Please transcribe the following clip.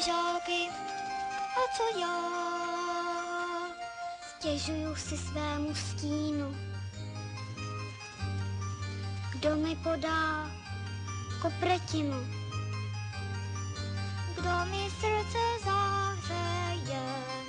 ležáky. A co já? Stěžuju si svému stínu. Kdo mi podá kopretinu? Kdo mi srdce zahřeje?